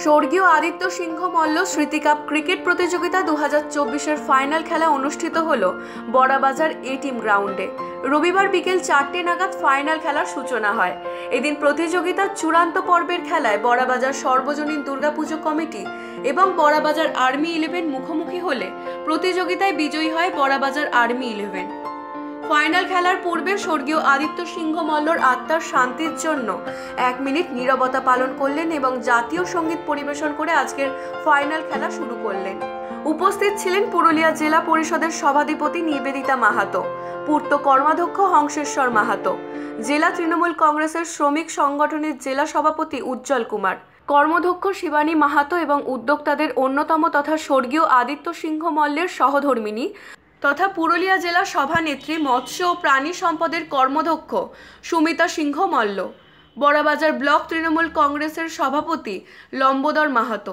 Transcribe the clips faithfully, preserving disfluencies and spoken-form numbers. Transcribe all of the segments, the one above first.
স্বর্গীয় আদিত্য সিংহ মল্ল স্মৃতি cup cricket প্রতিযোগিতা দু হাজার চব্বিশের ফাইনাল খেলা অনুষ্ঠিত হলো বড়াবাজার এটিএম গ্রাউন্ডে। রবিবার বিকেল চারটে নাগাদ ফাইনাল খেলার সূচনা হয়। এদিন প্রতিযোগিতার চূড়ান্ত পর্বের খেলায় বড়াবাজার সর্বজনীন দুর্গাপুজো কমিটি এবং বড়াবাজার আর্মি ইলেভেন মুখোমুখি হলে প্রতিযোগিতায় বিজয়ী হয় বড়াবাজার আর্মি ইলেভেন। ফাইনাল খেলার পূর্বে স্বর্গীয় আদিত্য সিংহ মল্লর আত্মার শান্তির জন্য এক মিনিট নীরবতা পালন করলেন এবং জাতীয় সঙ্গীত পরিবেশন করে আজকের ফাইনাল খেলা শুরু করলেন। উপস্থিত ছিলেন পুরুলিয়া জেলা পরিষদের সভাধিপতি নিবেদিতা মাহাতো, পূর্ত কর্মাধ্যক্ষ হংসেশ্বর মাহাতো, জেলা তৃণমূল কংগ্রেসের শ্রমিক সংগঠনের জেলা সভাপতি উজ্জ্বল কুমার, কর্মধ্যক্ষ শিবানী মাহাতো এবং উদ্যোক্তাদের অন্যতম তথা স্বর্গীয় আদিত্য সিংহ মল্লের সহধর্মিনী তথা পুরুলিয়া জেলা সভানেত্রী মৎস্য ও প্রাণী সম্পদের কর্মধ্যক্ষ সুমিতা সিংহ মল্ল, বড়াবাজার ব্লক তৃণমূল কংগ্রেসের সভাপতি লম্বোদর মাহাতো,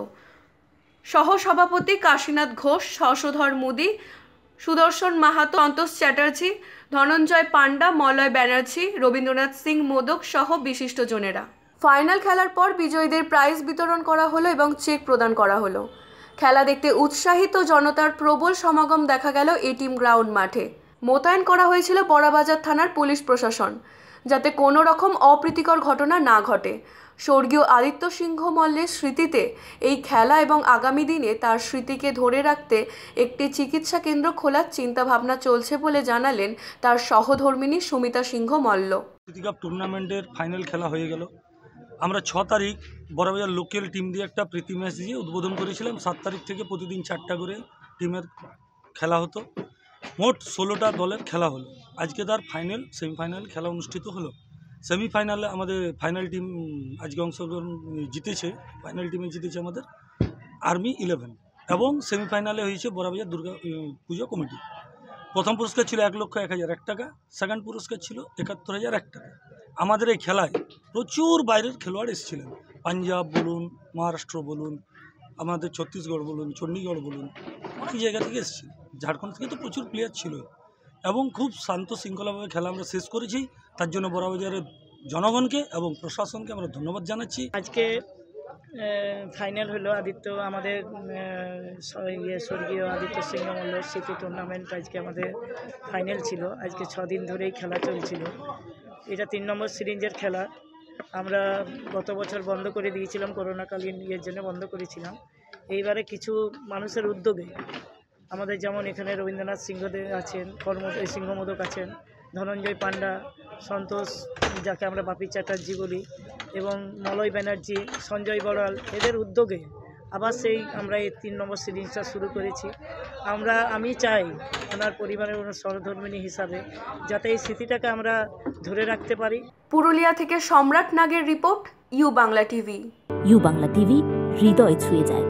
সহসভাপতি কাশীনাথ ঘোষ, শশধর মুদি, সুদর্শন মাহাতো, সন্তোষ চ্যাটার্জি, ধনঞ্জয় পান্ডা, মলয় ব্যানার্জি, রবীন্দ্রনাথ সিং মোদক সহ বিশিষ্টজনেরা। ফাইনাল খেলার পর বিজয়ীদের প্রাইজ বিতরণ করা হলো এবং চেক প্রদান করা হলো। খেলা দেখতে উৎসাহিত জনতার প্রবল সমাগম দেখা গেল এটিএম গ্রাউন্ড মাঠে। মোতায়েন করা হয়েছিল বড়াবাজার থানার পুলিশ প্রশাসন, যাতে কোনো রকম অপ্রীতিকর ঘটনা না ঘটে। স্বর্গীয় আদিত্য সিংহ মল্লের স্মৃতিতে এই খেলা এবং আগামী দিনে তার স্মৃতিকে ধরে রাখতে একটি চিকিৎসা কেন্দ্র খোলার চিন্তাভাবনা চলছে বলে জানালেন তার সহধর্মিনী সুমিতা সিংহ মল্ল। স্মৃতি কাপ টুর্নামেন্টের ফাইনাল খেলা হয়ে গেল। আমরা ছ তারিখ বড়াবাজার লোকাল টিম দিয়ে একটা প্রীতি ম্যাচ দিয়ে উদ্বোধন করেছিলাম। সাত তারিখ থেকে প্রতিদিন চারটা করে টিমের খেলা হতো। মোট ষোলোটা দলের খেলা হলো। আজকে তার ফাইনাল সেমিফাইনাল খেলা অনুষ্ঠিত হলো। সেমিফাইনালে আমাদের ফাইনাল টিম আজকে অংশগ্রহণ জিতেছে। ফাইনাল টিমে জিতেছে আমাদের আর্মি ইলেভেন এবং সেমিফাইনালে হয়েছে বড়াবাজার দুর্গা পুজো কমিটি। প্রথম পুরস্কার ছিল এক লক্ষ এক হাজার এক টাকা, সেকেন্ড পুরস্কার ছিল একাত্তর হাজার এক টাকা। আমাদের এই খেলায় প্রচুর বাইরের খেলোয়াড় এসেছিলেন। পাঞ্জাব বলুন, মহারাষ্ট্র বলুন, আমাদের ছত্তিশগড় বলুন, চণ্ডীগড় বলুন, অনেক জায়গা থেকে এসেছে। ঝাড়খণ্ড থেকে তো প্রচুর প্লেয়ার ছিল এবং খুব শান্ত শৃঙ্খলাভাবে খেলা আমরা শেষ করেছি। তার জন্য বড়াবাজারের জনগণকে এবং প্রশাসনকে আমরা ধন্যবাদ জানাচ্ছি। আজকে ফাইনাল হলো আদিত্য আমাদের ইয়ে স্বর্গীয় আদিত্য সিংহ মল্ল স্মৃতি টুর্নামেন্ট। আজকে আমাদের ফাইনাল ছিল। আজকে ছদিন ধরেই খেলা চলছিল। এটা তিন নম্বর সিরিজের খেলা। আমরা গত বছর বন্ধ করে দিয়েছিলাম, করোনাকালীন ইয়ের জন্য বন্ধ করেছিলাম। এইবারে কিছু মানুষের উদ্যোগে আমাদের যেমন এখানে রবীন্দ্রনাথ সিংহদেব আছেন, কর্ম সিংহ মোদক আছেন, ধনঞ্জয় পান্ডা, সন্তোষ যাকে আমরা বাপি চ্যাটার্জি বলি, এবং মলয় ব্যানার্জি, সঞ্জয় বড়াল, এদের উদ্যোগে আবার সেই আমরা এই তিন নম্বর সিরিজটা শুরু করেছি। আমরা আমি চাই ওনার পরিবারের ওনার সহধর্মিনী হিসাবে যাতে এই স্মৃতিটাকে আমরা ধরে রাখতে পারি। পুরুলিয়া থেকে সম্রাট নাগের report, U Bangla TV. U Bangla TV হৃদয় ছুঁয়ে যায়।